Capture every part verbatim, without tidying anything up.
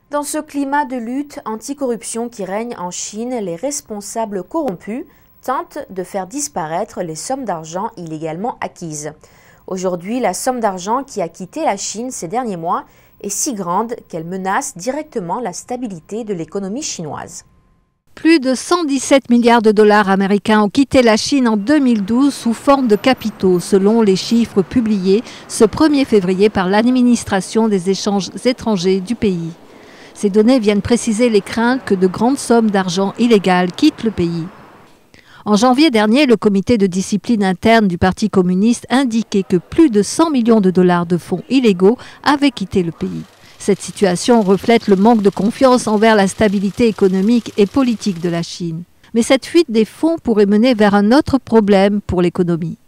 Dans ce climat de lutte anticorruption qui règne en Chine, les responsables corrompus tentent de faire disparaître les sommes d'argent illégalement acquises. Aujourd'hui, la somme d'argent qui a quitté la Chine ces derniers mois est si grande qu'elle menace directement la stabilité de l'économie chinoise. Plus de cent dix-sept milliards de dollars américains ont quitté la Chine en deux mille douze sous forme de capitaux, selon les chiffres publiés ce premier février par l'administration des échanges étrangers du pays. Ces données viennent préciser les craintes que de grandes sommes d'argent illégales quittent le pays. En janvier dernier, le comité de discipline interne du Parti communiste indiquait que plus de cent millions de dollars de fonds illégaux avaient quitté le pays. Cette situation reflète le manque de confiance envers la stabilité économique et politique de la Chine. Mais cette fuite des fonds pourrait mener vers un autre problème pour l'économie.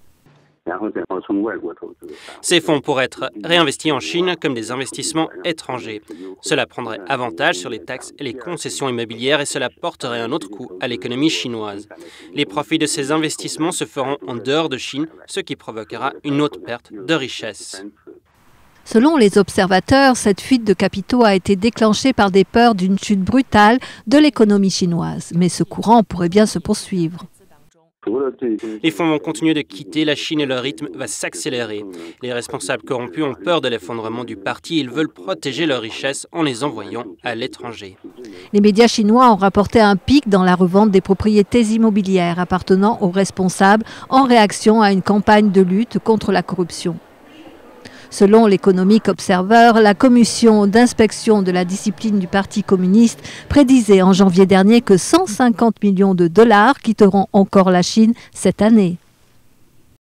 Ces fonds pourraient être réinvestis en Chine comme des investissements étrangers. Cela prendrait avantage sur les taxes et les concessions immobilières et cela porterait un autre coût à l'économie chinoise. Les profits de ces investissements se feront en dehors de Chine, ce qui provoquera une autre perte de richesse. Selon les observateurs, cette fuite de capitaux a été déclenchée par des peurs d'une chute brutale de l'économie chinoise. Mais ce courant pourrait bien se poursuivre. Les fonds vont continuer de quitter la Chine et le rythme va s'accélérer. Les responsables corrompus ont peur de l'effondrement du parti. Ils veulent protéger leurs richesses en les envoyant à l'étranger. Les médias chinois ont rapporté un pic dans la revente des propriétés immobilières appartenant aux responsables en réaction à une campagne de lutte contre la corruption. Selon l'Economic Observer, la commission d'inspection de la discipline du Parti communiste prédisait en janvier dernier que cent cinquante millions de dollars quitteront encore la Chine cette année.